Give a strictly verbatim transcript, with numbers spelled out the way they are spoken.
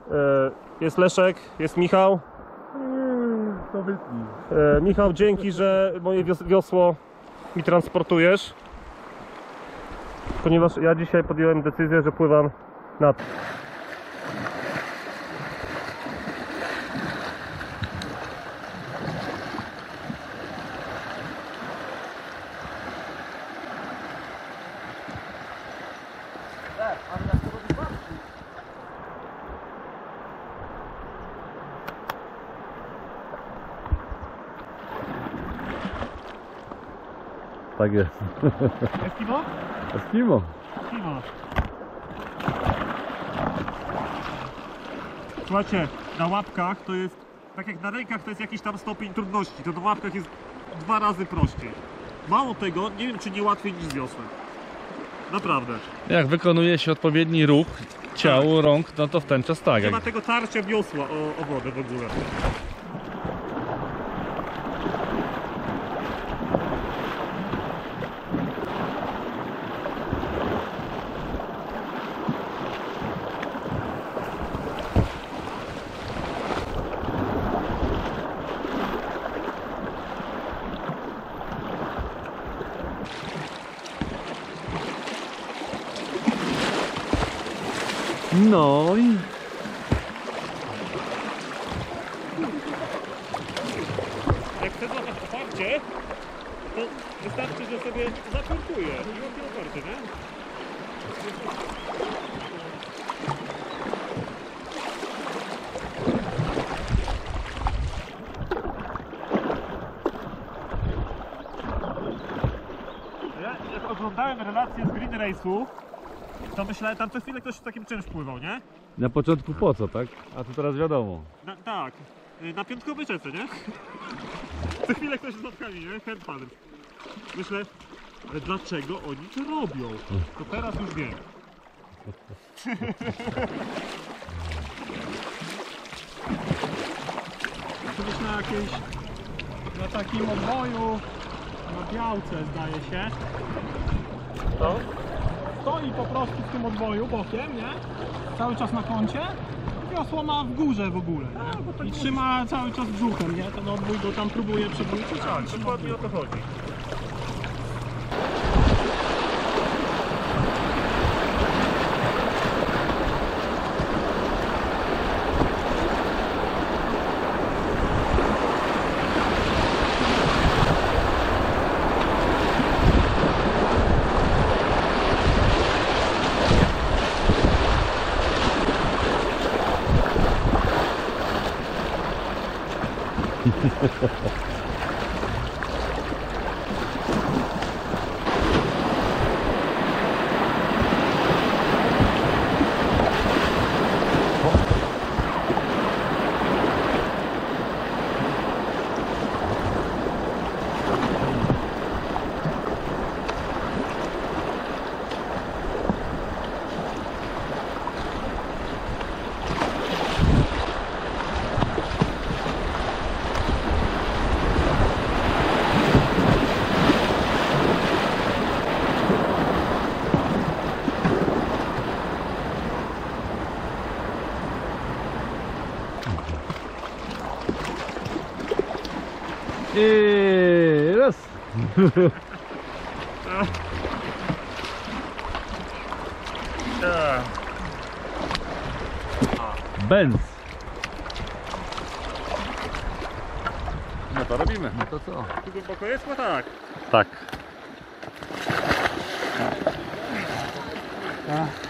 Jest Leszek, jest Michał. To wytnij. Michał, dzięki, że moje wiosło mi transportujesz. Ponieważ ja dzisiaj podjąłem decyzję, że pływam nad. Tak jest. Eskimo? Eskimo. Eskimo. Słuchajcie, na łapkach to jest, tak jak na rękach to jest jakiś tam stopień trudności, to na łapkach jest dwa razy prościej. Mało tego, nie wiem czy nie łatwiej niż z wiosłem. Naprawdę. Jak wykonuje się odpowiedni ruch ciał, tak. Rąk, no to w ten czas tak. Nie ma jak... tego tarcia wiosła o, o wodę w ogóle. No i... Jak chcę złapać oparcie, to wystarczy, że sobie zapiąrkuję i łapię oparcie, nie? Ja jak oglądałem relacje z Green Race'u, to myślałem, tam co chwilę ktoś w takim czymś pływał, nie? Na początku po co, tak? A tu teraz wiadomo. Na, tak, na piątkowej czece, nie? Co chwilę ktoś z notkami, nie? Handpaddle. Myślę, ale dlaczego oni to robią? To teraz już wiem. Kiedyś na jakiejś, na takim odboju, na Białce zdaje się, No? stoi po prostu w tym odboju bokiem, nie? Cały czas na kącie. Wiosło ma w górze w ogóle, nie? I trzyma cały czas brzuchem, nie? Ten odbój go tam próbuje przywrócić. Tak, dokładnie o to chodzi. I raz. Benz. No to robimy. No to co? Tu głęboko jest? No tak. Tak. Tak.